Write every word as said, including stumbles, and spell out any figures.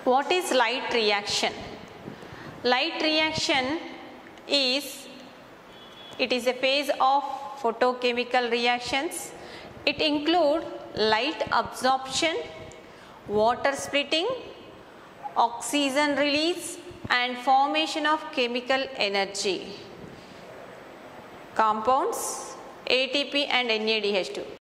What is light reaction? Light reaction is, it is a phase of photochemical reactions. It includes light absorption, water splitting, oxygen release and formation of chemical energy. Compounds A T P and N A D H two.